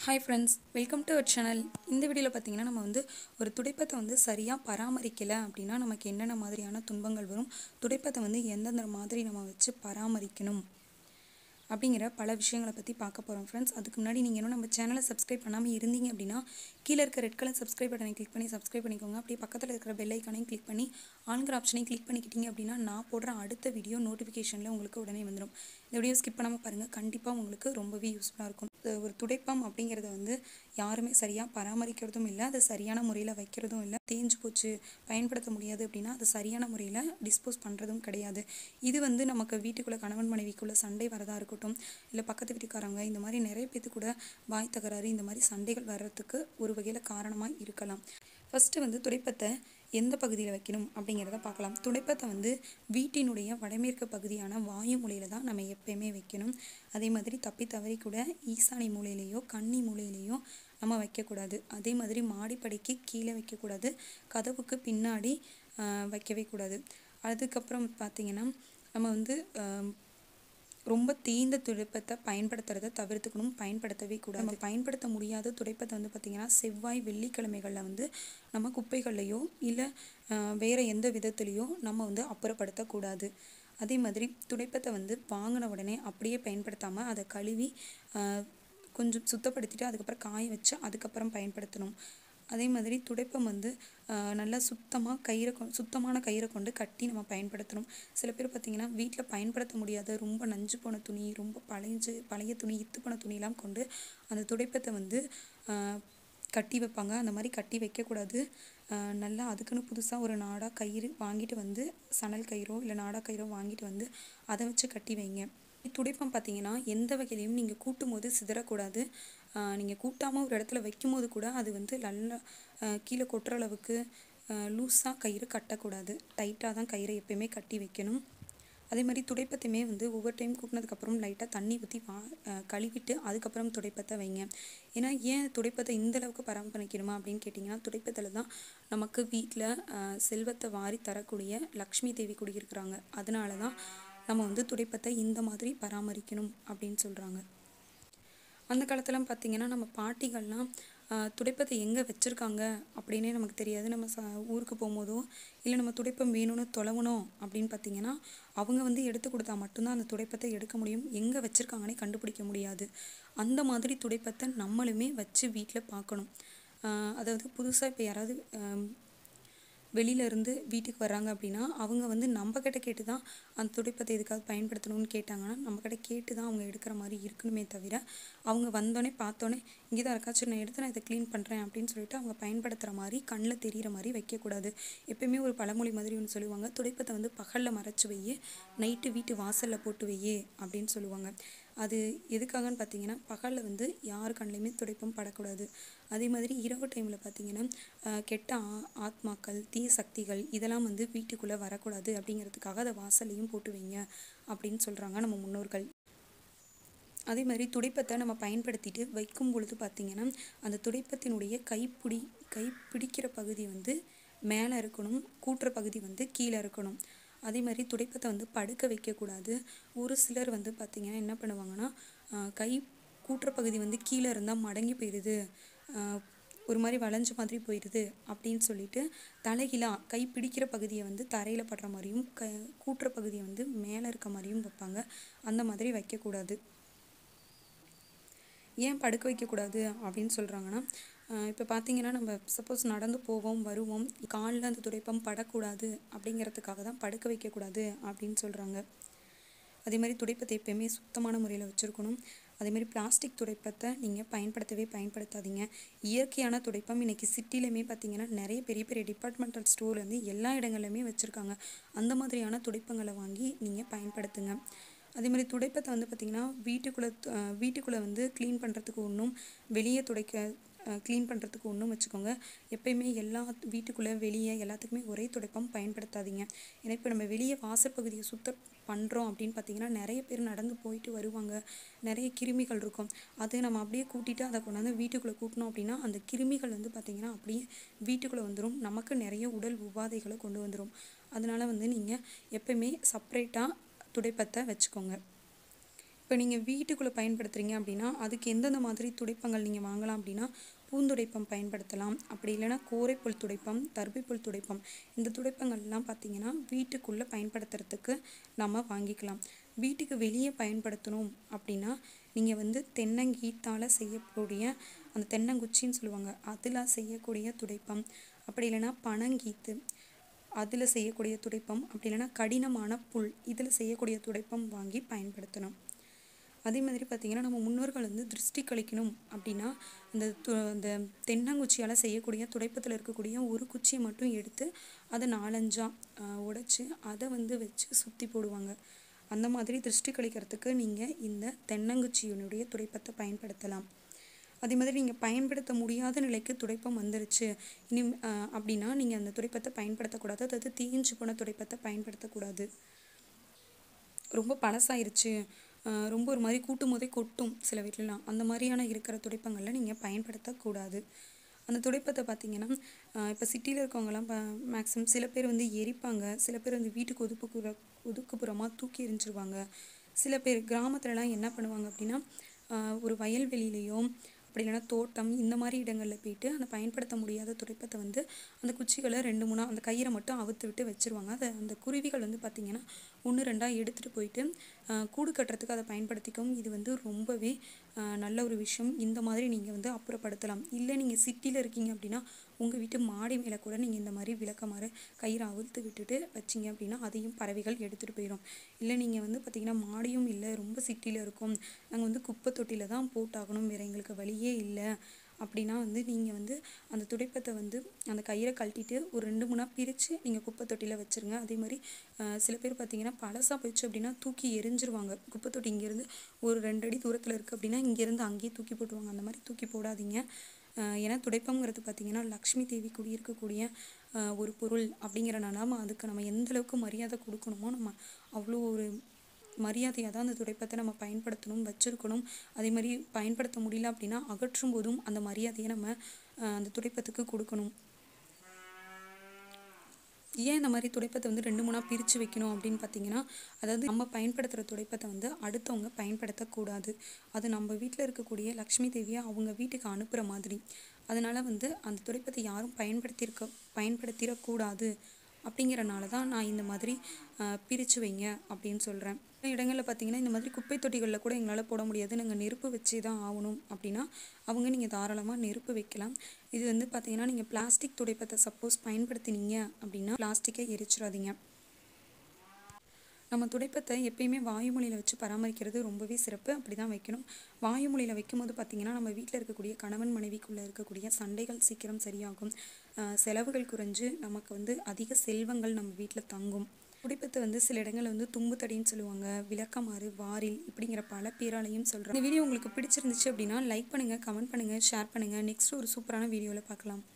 Hi friends, welcome to our channel. இந்த வீடியோவில் பார்த்தீங்கன்னா நம்ம ஒரு துடைப்பத்தை சரியாக பராமரிக்கலை அப்படின்னா நமக்கு என்னென்ன மாதிரியான துன்பங்கள் வரும், துடைப்பத்தை எந்தெந்த மாதிரி நம்ம வச்சு பராமரிக்கணும் அப்படிங்கிற பல விஷயங்களை பற்றி பார்க்க போகிறோம் ஃப்ரெண்ட்ஸ். அதுக்கு முன்னாடி நீங்கள் இன்னும் நம்ம சேனலை சப்ஸ்கிரைப் பண்ணாமல் இருந்தீங்க அப்படின்னா கீழே இருக்க ரெட் கலர் சப்ஸ்கிரைப் பட்டனை கிளிக் பண்ணி சப்ஸ்கிரைப் பண்ணிக்கோங்க. அப்படியே பக்கத்தில் இருக்கிற பெல் ஐக்கானையும் கிளிக் பண்ணி ஆன்கிற ஆப்ஷனையும் கிளிக் பண்ணிக்கிட்டீங்க அப்படின்னா நான் போடுற அடுத்த வீடியோ நோட்டிஃபிகேஷனில் உங்களுக்கு உடனே வந்துடும். இந்த வீடியோ ஸ்கிப் பண்ணாமல் பாருங்கள், கண்டிப்பாக உங்களுக்கு ரொம்பவே யூஸ்ஃபுல்லாக இருக்கும். ஒரு துடைப்பம் அப்படிங்கிறத யாருமே சரியாக பராமரிக்கிறதும் இல்லை, அதை சரியான முறையில் வைக்கிறதும் இல்லை. தேஞ்சு போச்சு, பயன்படுத்த முடியாது அப்படின்னா அது சரியான முறையில் டிஸ்போஸ் பண்ணுறதும் கிடையாது. இது நமக்கு வீட்டுக்குள்ளே கணவன் மனைவிக்குள்ளே சண்டை வரதாக இருக்கட்டும், இல்லை பக்கத்து வீட்டுக்காரங்க, இந்த மாதிரி நிறைய பேத்து கூட வாய் தகராறு, இந்த மாதிரி சண்டைகள் வர்றதுக்கு ஒரு வகையில் காரணமாக இருக்கலாம். ஃபஸ்ட்டு துடைப்பத்தை எந்த பகுதியில் வைக்கணும் அப்படிங்கிறத பார்க்கலாம். துடைப்பத்தை வீட்டினுடைய வடமேற்கு பகுதியான வாயு மூலையில் தான் நம்ம எப்பயுமே வைக்கணும். அதே மாதிரி தப்பி தவறி கூட ஈசானி மூலையிலையோ கன்னி மூலையிலையோ நம்ம வைக்கக்கூடாது. அதே மாதிரி மாடிப்படிக்கு கீழே வைக்கக்கூடாது, கதவுக்கு பின்னாடி வைக்கவே கூடாது. அதுக்கப்புறம் பார்த்திங்கன்னா நம்ம ரொம்ப தேய்ந்த துடைப்பத்தை பயன்படுத்துறதை தவிர்த்துக்கணும், பயன்படுத்தவே கூடாது. நம்ம பயன்படுத்த முடியாத துடைப்பத்தை பார்த்திங்கன்னா செவ்வாய் வெள்ளிக்கிழமைகளில் நம்ம குப்பைகள்லையோ இல்லை வேறு எந்த விதத்துலேயோ நம்ம அப்புறப்படுத்தக்கூடாது. அதே மாதிரி துடைப்பத்தை வாங்கின உடனே அப்படியே பயன்படுத்தாமல் அதை கழுவி கொஞ்சம் சுத்தப்படுத்திட்டு அதுக்கப்புறம் காய வச்சு அதுக்கப்புறம் பயன்படுத்தணும். அதே மாதிரி துடைப்பம் நல்லா சுத்தமான கயிறை கொண்டு கட்டி நம்ம பயன்படுத்தணும். சில பேர் பார்த்திங்கன்னா வீட்டில் பயன்படுத்த முடியாத ரொம்ப நஞ்சு போன துணி, ரொம்ப பழைய துணி, இத்து போன துணியெலாம் கொண்டு அந்த துடைப்பத்தை கட்டி வைப்பாங்க. அந்த மாதிரி கட்டி வைக்கக்கூடாது. நல்லா அதுக்குன்னு புதுசாக ஒரு நாடா கயிறு வாங்கிட்டு சணல் கயிறோ இல்லை நாடா கயிறோ வாங்கிட்டு அதை வச்சு கட்டி வைங்க. துடைப்பம் பார்த்திங்கன்னா எந்த வகையிலையும் நீங்கள் கூட்டும் போது சிதறக்கூடாது. நீங்கள் கூட்டாமல் ஒரு இடத்துல வைக்கும் போது கூட அது நல்லா கீழே கொட்டுற அளவுக்கு லூஸாக கயிறு கட்டக்கூடாது. டைட்டாக தான் கயிறை எப்பயுமே கட்டி வைக்கணும். அதே மாதிரி துடைப்பத்தையுமே ஒவ்வொரு டைம் கூட்டினதுக்கப்புறம் லைட்டாக தண்ணி ஊற்றி கழுவிட்டு அதுக்கப்புறம் துடைப்பத்தை வைங்க. ஏன்னா ஏன் துடைப்பத்தை இந்தளவுக்கு பராமரிக்கணுமா அப்படின்னு கேட்டிங்கன்னா, துடைப்பத்தில் தான் நமக்கு வீட்டில் செல்வத்தை வாரி தரக்கூடிய லக்ஷ்மி தேவி குடியிருக்கிறாங்க. அதனால தான் நம்ம துடைப்பத்தை இந்த மாதிரி பராமரிக்கணும் அப்படின்னு சொல்கிறாங்க. அந்த காலத்துலாம் பார்த்திங்கன்னா நம்ம பாட்டிகள்லாம் துடைப்பத்தை எங்கே வச்சுருக்காங்க அப்படின்னே நமக்கு தெரியாது. நம்ம ஊருக்கு போகும்போதோ இல்லை நம்ம துடைப்பம் வேணும்னு தொலைவணும் அப்படின்னு பார்த்திங்கன்னா அவங்க எடுத்து கொடுத்தா மட்டும்தான் அந்த துடைப்பத்தை எடுக்க முடியும். எங்கே வச்சுருக்காங்கன்னே கண்டுபிடிக்க முடியாது. அந்த மாதிரி துடைப்பத்தை நம்மளுமே வச்சு வீட்டில் பார்க்கணும். அதாவது புதுசாக இப்போ யாராவது வெளியிலேருந்து வீட்டுக்கு வர்றாங்க அப்படின்னா அவங்க நம்மக்கிட்ட கேட்டு தான் அந்த துடைப்பத்தை எதுக்காவது பயன்படுத்தணும்னு கேட்டாங்கன்னா நம்மக்கிட்ட கேட்டு தான் அவங்க எடுக்கிற மாதிரி இருக்கணுமே தவிர, அவங்க வந்தோடனே பார்த்தோன்னே இங்கே தான் இருக்கா, சரி நான் எடுத்து நான் இதை க்ளீன் பண்ணுறேன் அப்படின்னு சொல்லிட்டு அவங்க பயன்படுத்துகிற மாதிரி கண்ணில் தெரிகிற மாதிரி வைக்கக்கூடாது. எப்பயுமே ஒரு பழமொழி மாதிரி ஒன்று சொல்லுவாங்க, துடைப்பத்தை பகலில் மறைச்சி வையே, நைட்டு வீட்டு வாசலில் போட்டு வையே அப்படின்னு சொல்லுவாங்க. அது எதுக்காகன்னு பார்த்தீங்கன்னா பகலில் யார் கண்ணிலையுமே துடைப்பம் படக்கூடாது. அதே மாதிரி இரவு டைமில் பார்த்திங்கன்னா கெட்ட ஆத்மாக்கள், தீய சக்திகள் இதெல்லாம் வீட்டுக்குள்ளே வரக்கூடாது அப்படிங்கிறதுக்காக அதை வாசல்லையும் போட்டு வைங்க அப்படின்னு சொல்கிறாங்க நம்ம முன்னோர்கள். அதே மாதிரி துடைப்பத்தை நம்ம பயன்படுத்திட்டு வைக்கும் பொழுது பார்த்திங்கன்னா அந்த துடைப்பத்தினுடைய கைப்பிடிக்கிற பகுதி மேலே இருக்கணும், கூட்டுற பகுதி கீழே இருக்கணும். அதே மாதிரி துடைப்பத்தை படுக்க வைக்கக்கூடாது. ஒரு சிலர் பார்த்திங்கன்னா என்ன பண்ணுவாங்கன்னா கை கூட்டுற பகுதி கீழே இருந்தால் மடங்கி போயிடுது, ஒரு மாதிரி வளைஞ்ச மாதிரி போயிடுது அப்படின்னு சொல்லிட்டு தலைகீழாக கை பிடிக்கிற பகுதியை தரையில் படுற மாதிரியும் கூட்டுற பகுதியை மேலே இருக்க மாதிரியும் வைப்பாங்க. அந்த மாதிரி வைக்கக்கூடாது. ஏன் படுக்க வைக்கக்கூடாது அப்படின்னு சொல்கிறாங்கன்னா, இப்போ பார்த்திங்கன்னா நம்ம சப்போஸ் நடந்து போவோம் வருவோம், காலில் அந்த துடைப்பம் படக்கூடாது அப்படிங்கிறதுக்காக தான் படுக்க வைக்கக்கூடாது அப்படின்னு சொல்கிறாங்க. அதே மாதிரி துடைப்பத்தை எப்பயுமே சுத்தமான முறையில் வச்சுருக்கணும். அதேமாதிரி பிளாஸ்டிக் துடைப்பத்தை நீங்கள் பயன்படுத்தாதீங்க. இயற்கையான துடைப்பம் இன்றைக்கி சிட்டிலையுமே பார்த்திங்கன்னா நிறைய பெரிய பெரிய டிபார்ட்மெண்டல் ஸ்டோர் எல்லா இடங்கள்லையுமே வச்சுருக்காங்க. அந்த மாதிரியான துடைப்பங்களை வாங்கி நீங்கள் பயன்படுத்துங்க. அதே மாதிரி துடைப்பத்தை பார்த்திங்கன்னா வீட்டுக்குள்ளே க்ளீன் பண்ணுறதுக்கு ஒன்றும், வெளியே க்ளீன் பண்ணுறதுக்கு ஒன்றும் வச்சுக்கோங்க. எப்பயுமே எல்லா வீட்டுக்குள்ளே வெளியே எல்லாத்துக்குமே ஒரே துடைப்பம் பயன்படுத்தாதீங்க. ஏன்னா இப்போ நம்ம வெளியே வாசற்பகுதியை சுத்தம் பண்ணுறோம் அப்படின்னு பார்த்திங்கன்னா நிறைய பேர் நடந்து போயிட்டு வருவாங்க, நிறைய கிருமிகள் இருக்கும். அது நம்ம அப்படியே கூட்டிகிட்டு அதை கொண்டாந்து வீட்டுக்குள்ளே கூட்டினோம் அப்படின்னா அந்த கிருமிகள் பார்த்திங்கன்னா அப்படியே வீட்டுக்குள்ளே வந்துடும், நமக்கு நிறைய உடல் உபாதைகளை கொண்டு வந்துடும். அதனால் நீங்கள் எப்பயுமே செப்ரேட்டாக துடைப்பத்தை வச்சுக்கோங்க. இப்போ நீங்கள் வீட்டுக்குள்ளே பயன்படுத்துகிறீங்க அப்படின்னா அதுக்கு எந்தெந்த மாதிரி துடைப்பங்கள் நீங்கள் வாங்கலாம் அப்படின்னா பூந்துடைப்பம் பயன்படுத்தலாம். அப்படி இல்லைன்னா கோரைப்புல் துடைப்பம், தர்பிப்புல் துடைப்பம், இந்த துடைப்பங்கள்லாம் பார்த்திங்கன்னா வீட்டுக்குள்ளே பயன்படுத்துறதுக்கு நம்ம வாங்கிக்கலாம். வீட்டுக்கு வெளியே பயன்படுத்தணும் அப்படின்னா நீங்கள் வந்து தென்னங்கீத்தால் செய்யக்கூடிய அந்த தென்னங்குச்சின்னு சொல்லுவாங்க, அதில் செய்யக்கூடிய துடைப்பம், அப்படி இல்லைன்னா பனங்கீத்து அதில் செய்யக்கூடிய துடைப்பம், அப்படி இல்லைன்னா கடினமான புல் இதில் செய்யக்கூடிய துடைப்பம் வாங்கி பயன்படுத்தணும். அதே மாதிரி பார்த்திங்கன்னா நம்ம முன்னோர்கள் வந்து திருஷ்டி கழிக்கணும் அப்படின்னா அந்த தென்னங்குச்சியால் செய்யக்கூடிய துடைப்பத்தில் இருக்கக்கூடிய ஒரு குச்சியை மட்டும் எடுத்து அதை 4-5 உடைச்சி அதை வந்து வச்சு சுற்றி போடுவாங்க. அந்த மாதிரி திருஷ்டி கழிக்கிறதுக்கு நீங்கள் இந்த தென்னங்குச்சியினுடைய துடைப்பத்தை பயன்படுத்தலாம். அதே மாதிரி நீங்கள் பயன்படுத்த முடியாத நிலைக்கு துடைப்பம் வந்துருச்சு அப்படின்னா நீங்கள் அந்த துடைப்பத்தை பயன்படுத்தக்கூடாது. அதாவது தீஞ்சு போன துடைப்பத்தை பயன்படுத்தக்கூடாது. ரொம்ப பழசாயிருச்சு, ரொம்ப ஒரு மாதிரி கூட்டும் போதே கொட்டும் சில வீட்டிலலாம், அந்த மாதிரியான இருக்கிற துடைப்பங்களில் நீங்கள் பயன்படுத்தக்கூடாது. அந்த துடைப்பத்தை பார்த்திங்கன்னா இப்போ சிட்டியில் இருக்கவங்கலாம் மேக்ஸிமம் சில பேர் வந்து எரிப்பாங்க, சில பேர் வந்து வீட்டுக்கு ஒதுக்குப்புறமாக தூக்கி எரிஞ்சிருவாங்க. சில பேர் கிராமத்துலலாம் என்ன பண்ணுவாங்க அப்படின்னா ஒரு வயல்வெளியிலையோ அப்படி இல்லைன்னா தோட்டம் இந்த மாதிரி இடங்களில் போயிட்டு அந்த பயன்படுத்த முடியாத துடைப்பத்தை வந்து அந்த குச்சிகளை 2-3 அந்த கயிறை மட்டும் அவுத்து விட்டு வச்சுருவாங்க. அந்த குருவிகள் வந்து பார்த்திங்கன்னா 1-2 எடுத்துகிட்டு போயிட்டு கூடு கட்டுறதுக்கு அதை பயன்படுத்திக்கவும். இது வந்து ரொம்பவே நல்ல ஒரு விஷயம். இந்த மாதிரி நீங்கள் வந்து அப்புறப்படுத்தலாம். இல்லை நீங்கள் சிட்டியில் இருக்கீங்க அப்படின்னா உங்கள் வீட்டு மாடி மேலே கூட நீங்கள் இந்த மாதிரி விளக்கமாறு கயிறை அவுழ்த்து விட்டுட்டு வச்சிங்க அப்படின்னா அதையும் பறவைகள் எடுத்துகிட்டு போயிடும். இல்லை நீங்கள் வந்து பார்த்திங்கன்னா மாடியும் இல்லை, ரொம்ப சிட்டியில் இருக்கோம், நாங்கள் வந்து குப்பை தொட்டியில் தான் போட்டாகணும், வேறு எங்களுக்கு வழியே இல்லை அப்படின்னா வந்து நீங்கள் வந்து அந்த துடைப்பத்தை வந்து அந்த கயிறை கழட்டிட்டு ஒரு 2-3 பிரித்து நீங்கள் குப்பை தொட்டியில் வச்சுருங்க. அதே மாதிரி சில பேர் பார்த்திங்கன்னா பழசாக போயிடுச்சு அப்படின்னா தூக்கி எரிஞ்சிருவாங்க. குப்பை தொட்டி இங்கேருந்து ஒரு 2 அடி தூரத்தில் இருக்குது அப்படின்னா இங்கேருந்து அங்கேயே தூக்கி போட்டுருவாங்க. அந்த மாதிரி தூக்கி போடாதீங்க. ஏன்னா துடைப்பங்கிறது பார்த்திங்கன்னா லக்ஷ்மி தேவி குடியிருக்கக்கூடிய ஒரு பொருள் அப்படிங்கிறனால அதுக்கு நம்ம எந்தளவுக்கு மரியாதை கொடுக்கணுமோ நம்ம அவ்வளோ ஒரு மரியாதையாக தான் அந்த துடைப்பத்தை நம்ம பயன்படுத்தணும், வச்சுருக்கணும். அதே மாதிரி பயன்படுத்த முடியல அப்படின்னா அகற்றும் போதும் அந்த மரியாதையை நம்ம அந்த துடைப்பத்துக்கு கொடுக்கணும். ஏன் இந்த மாதிரி துடைப்பத்தை வந்து 2-3 பிரித்து வைக்கணும் அப்படின்னு பார்த்திங்கன்னா அதாவது நம்ம பயன்படுத்துகிற துடைப்பத்தை வந்து அடுத்தவங்க பயன்படுத்தக்கூடாது. அது நம்ம வீட்டில் இருக்கக்கூடிய லக்ஷ்மி தேவியை அவங்க வீட்டுக்கு அனுப்புகிற மாதிரி. அதனால் வந்து அந்த துடைப்பத்தை யாரும் பயன்படுத்திடக்கூடாது அப்படிங்கிறனால தான் நான் இந்த மாதிரி பிரித்து வைங்க அப்படின்னு சொல்கிறேன். இடங்களில் பார்த்திங்கன்னா இந்த மாதிரி குப்பை தொட்டிகளில் கூட எங்களால் போட முடியாது, நாங்கள் நெருப்பு வச்சே தான் ஆகணும் அப்படின்னா அவங்க நீங்கள் தாராளமாக நெருப்பு வைக்கலாம். இது வந்து பார்த்திங்கன்னா நீங்கள் பிளாஸ்டிக் துடைப்பத்தை சப்போஸ் பயன்படுத்தினீங்க அப்படின்னா பிளாஸ்டிக்கை எரிச்சிடாதீங்க. நம்ம துடைப்பத்தை எப்பயுமே வாயுமொழியில் வச்சு பராமரிக்கிறது ரொம்பவே சிறப்பு. அப்படி தான் வைக்கணும். வாயுமொழியில் வைக்கும்போது பார்த்திங்கன்னா நம்ம வீட்டில் இருக்கக்கூடிய கணவன் மனைவிக்குள்ளே இருக்கக்கூடிய சண்டைகள் சீக்கிரம் சரியாகும், செலவுகள் குறைஞ்சு நமக்கு வந்து அதிக செல்வங்கள் நம்ம வீட்டில் தங்கும். துடைப்பத்தை வந்து சில இடங்களில் வந்து தும்பு தடின்னு சொல்லுவாங்க, விளக்கமாறு, வாரில் இப்படிங்கிற பல பேராலையும் சொல்கிறேன். இந்த வீடியோ உங்களுக்கு பிடிச்சிருந்துச்சு அப்படின்னா லைக் பண்ணுங்கள், கமெண்ட் பண்ணுங்கள், ஷேர் பண்ணுங்கள். நெக்ஸ்ட் ஒரு சூப்பரான வீடியோவில் பார்க்கலாம்.